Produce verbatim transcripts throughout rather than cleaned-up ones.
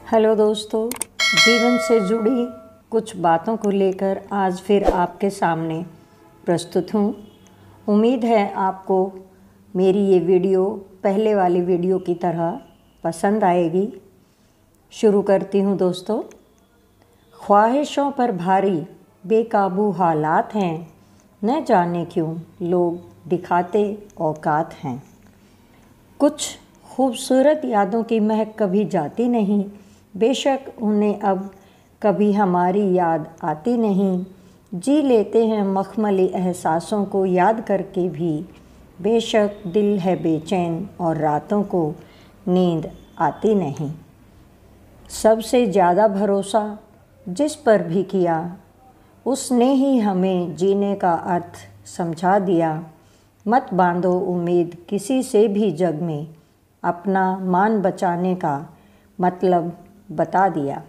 Hello दोस्तों, जीवन से जुड़ी कुछ बातों को लेकर आज फिर आपके सामने प्रस्तुत हूँ। उम्मीद है आपको मेरी ये वीडियो पहले वाली वीडियो की तरह पसंद आएगी। शुरू करती हूँ दोस्तों। ख्वाहिशों पर भारी बेकाबू हालात हैं, न जाने क्यों लोग दिखाते औकात हैं। कुछ खूबसूरत यादों की महक कभी जाती नहीं, बेशक उन्हें अब कभी हमारी याद आती नहीं। जी लेते हैं मखमली एहसासों को याद करके भी, बेशक दिल है बेचैन और रातों को नींद आती नहीं। सबसे ज़्यादा भरोसा जिस पर भी किया, उसने ही हमें जीने का अर्थ समझा दिया। मत बांधो उम्मीद किसी से भी जग में, अपना मान बचाने का मतलब बता दिया।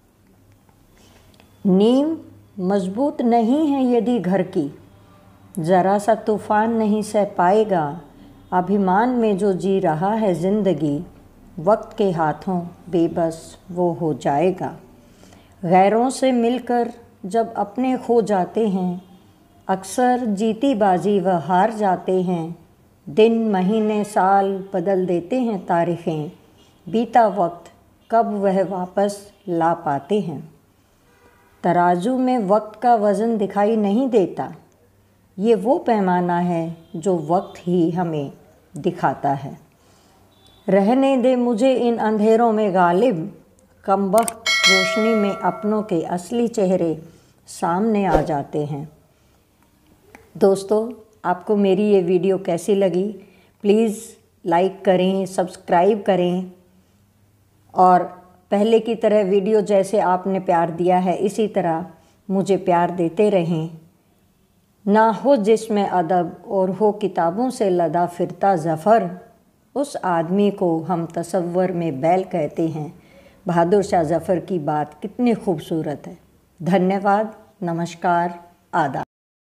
नींव मजबूत नहीं है यदि घर की, ज़रा सा तूफ़ान नहीं सह पाएगा। अभिमान में जो जी रहा है ज़िंदगी, वक्त के हाथों बेबस वो हो जाएगा। गैरों से मिलकर जब अपने खो जाते हैं, अक्सर जीती बाजी वह हार जाते हैं। दिन महीने साल बदल देते हैं तारीखें, बीता वक्त कब वह वापस ला पाते हैं। तराजू में वक्त का वज़न दिखाई नहीं देता, ये वो पैमाना है जो वक्त ही हमें दिखाता है। रहने दे मुझे इन अंधेरों में गालिब, कमबख्त रोशनी में अपनों के असली चेहरे सामने आ जाते हैं। दोस्तों, आपको मेरी ये वीडियो कैसी लगी? प्लीज़ लाइक करें, सब्सक्राइब करें और पहले की तरह वीडियो जैसे आपने प्यार दिया है इसी तरह मुझे प्यार देते रहें। ना हो जिसमें अदब और हो किताबों से लदा फिरता ज़फ़र, उस आदमी को हम तसव्वुर में बैल कहते हैं। बहादुर शाह ज़फ़र की बात कितनी खूबसूरत है। धन्यवाद, नमस्कार, आदाब।